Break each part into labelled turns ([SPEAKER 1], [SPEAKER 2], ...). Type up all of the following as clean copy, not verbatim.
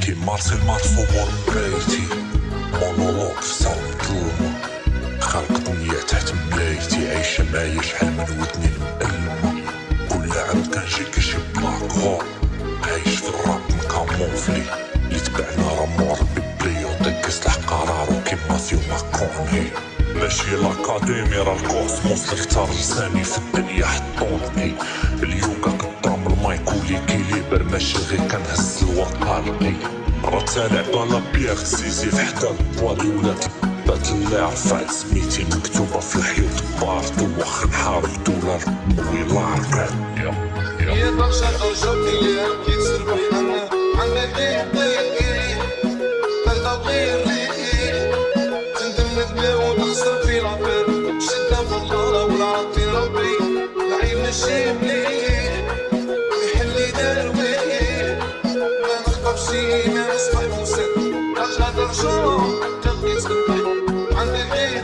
[SPEAKER 1] كيمارسي المرسوم بيتي مونولوج في صالة الظلمة خلق دنيا تحت ملايتي عايشة معايا شحال من ودني مألمة كل عام كنجي كشي بلاك هول عايش في الراب مكاموفلي اللي تبعنا راه موربي بليوطي كيصلح قرارو كيما ثيو ماكوني ماشي لاكاديمي راه الكوسموس اللي اختار لساني في الدنيا حطوني اليوغا قدام المايك وليكيليبر ماشي غير كنهز الوقالقي راه تالعبة لا بيغ زيزي في حدا البوالي ولات البات اللي رفعت سميتي مكتوبة في الحيوط بارتو واخا نحارب دولار ويلاركات
[SPEAKER 2] يا برشا توجبني يا كي تسربح انا عندك غير غير تندم ندمة وتخسر في العباد شدة في الله والعطي ربي العين ماشي مليح يحلي دروي ما نخطبش ما نصبح مسد رجع درجة تبقي تسربح عندك غير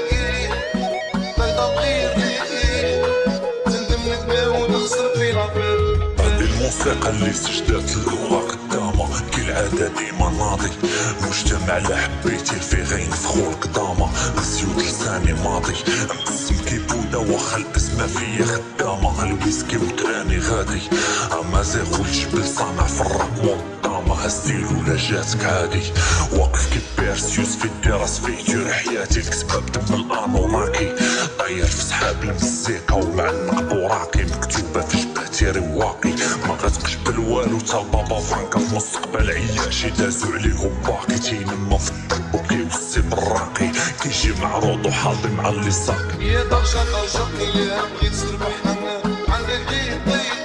[SPEAKER 2] تندم ندمة وتخسر في العباد
[SPEAKER 1] الموسيقى اللي سجدات اللغة قدامة كالعادة ديما ناضي مجتمع لا حبيتي فيه غينفخو القدامة نسيوت لساني ماضي مقسم كيبودا واخا الاسم فيا خدامة الويسكي وتراني غادي اما زاغ والجبل صانع في الراب والطامة هالستيل ولا جاتك عادي واقف كي بيرسيوس في الدراس فيه جرح حياتي الكتبة بدم الانوناكي طاير في سحاب المزيكا ومعنق بوراقي مكتوبة في جبهتي رواقي ما غتقجبل والو تا بابا فرانكا في مستقبل عياشي دازو عليهم باقي تينما في الطبوكي والسي براقي كيجي معروض وحاضي مع اللي ساقي
[SPEAKER 2] يا درجة توجبني يا بغيت تسربح انا عندك غير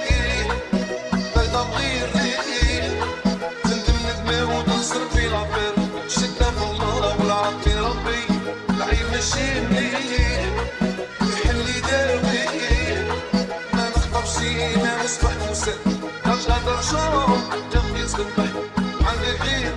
[SPEAKER 2] تندم ندمة وتخسر في العباد شدة في الله والعطي ربي العين ماشي مليح يحلي داوي ما نخطبش ما نصبح مسد رجع درجة تبغي تسربح عندك غير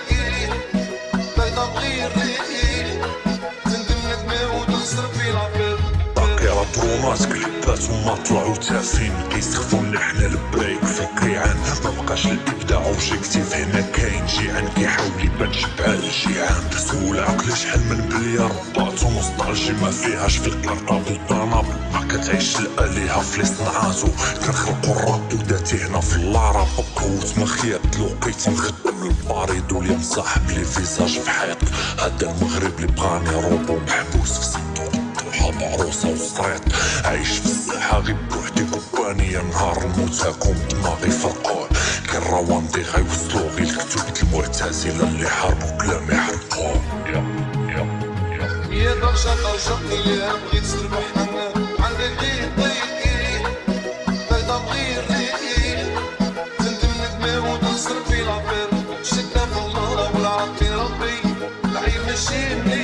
[SPEAKER 2] تندم ندمة وتخسر في العباد
[SPEAKER 1] باقي طرونات كليبات وما طلعو تافين كيسخفونا حنا البريك فكري عن مبقاش الابداع اوبجيكتيف هنا كاين جيعان كيحاول يبان شبع الجيعان سول عقلي شحال من بليارات ونوستالجي ما فيهاش في الكارطة بالطناب ما كتعيش الالهة في صنعاتو كنخلقو الراب وداتي هنا في اللارا بقوت من خياب لوقيتي مخدم الباريد ولي مصاحب لي فيزاج في حيط هدا المغرب اللي بغاني روبو محبوس في صندوق حاب عروسة وسطريط عايش في الساحة غير بوحدي كوبانية نهار الموت هاكم دماغي فرقوه كان رواندي غيوصلو غير الكتوبة المعتزلة اللي حاربو كلام يحرقوه
[SPEAKER 2] يا درجة توجبني يا بغيت تسربح انا عندك غير تندم ندمة وتخسر في العباد شدة في الله والعطي ربي العين ماشي مليح